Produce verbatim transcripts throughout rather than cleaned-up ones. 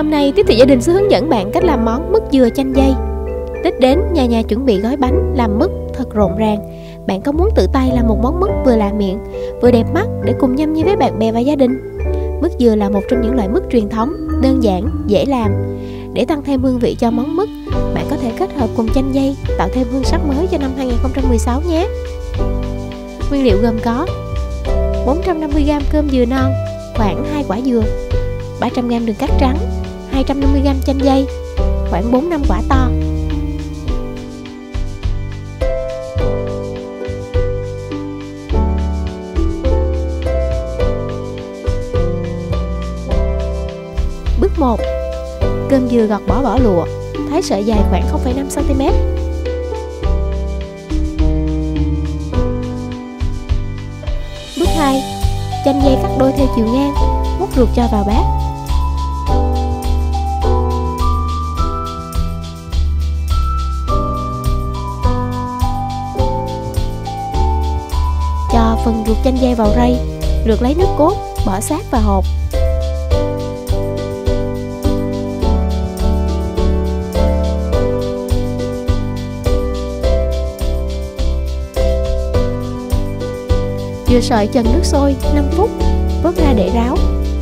Hôm nay Tiếp Thị Gia Đình sẽ hướng dẫn bạn cách làm món mứt dừa chanh dây. Tết đến, nhà nhà chuẩn bị gói bánh, làm mứt thật rộn ràng. Bạn có muốn tự tay làm một món mứt vừa lạ miệng, vừa đẹp mắt để cùng nhâm nhi với bạn bè và gia đình? Mứt dừa là một trong những loại mứt truyền thống, đơn giản, dễ làm. Để tăng thêm hương vị cho món mứt, bạn có thể kết hợp cùng chanh dây, tạo thêm hương sắc mới cho năm hai nghìn không trăm mười sáu nhé. Nguyên liệu gồm có bốn trăm năm mươi gam cơm dừa non, khoảng hai quả dừa, ba trăm gam đường cát trắng, hai trăm năm mươi gam chanh dây, khoảng bốn năm quả to. Bước một. Cơm dừa gọt bỏ vỏ lụa, thái sợi dài khoảng không phẩy năm xăng ti mét. Bước hai. Chanh dây cắt đôi theo chiều ngang, múc ruột cho vào bát. Cho phần ruột chanh dây vào rây, lượt lấy nước cốt, bỏ xác và hột. Dừa sợi chần nước sôi năm phút, vớt ra để ráo.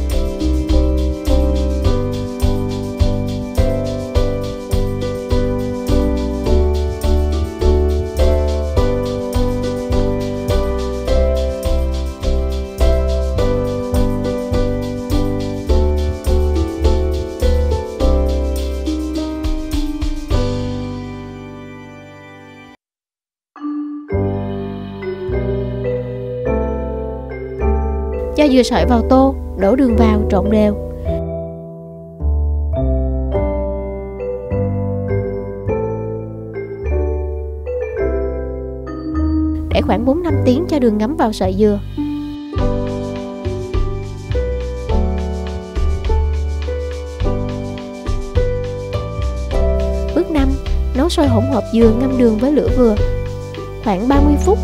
Cho dừa sợi vào tô, đổ đường vào, trộn đều. Để khoảng bốn năm tiếng cho đường ngấm vào sợi dừa. Bước năm. Nấu sôi hỗn hợp dừa ngâm đường với lửa vừa, khoảng ba mươi phút.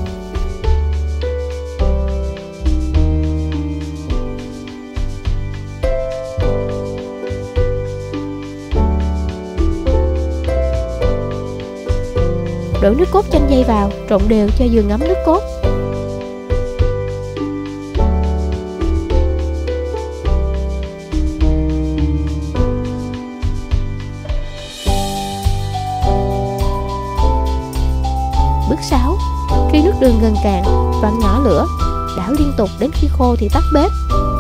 Đổ nước cốt chanh dây vào, trộn đều cho dừa ngấm nước cốt. Bước sáu. Khi nước đường gần cạn, vặn nhỏ lửa, đảo liên tục đến khi khô thì tắt bếp.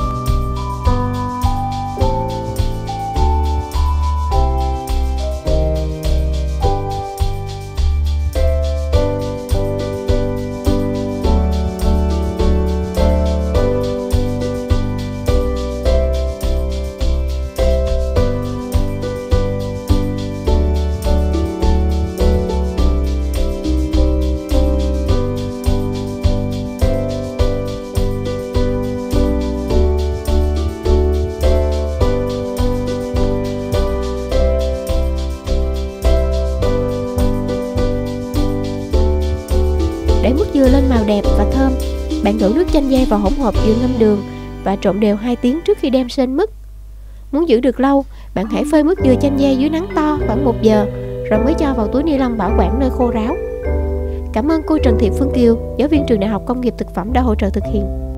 Để mứt dừa lên màu đẹp và thơm, bạn đổ nước chanh dây vào hỗn hợp dừa ngâm đường và trộn đều hai tiếng trước khi đem sên mứt. Muốn giữ được lâu, bạn hãy phơi mứt dừa chanh dây dưới nắng to khoảng một giờ, rồi mới cho vào túi ni lông bảo quản nơi khô ráo. Cảm ơn cô Trần Thị Phương Kiều, giáo viên trường Đại học Công nghiệp Thực phẩm đã hỗ trợ thực hiện.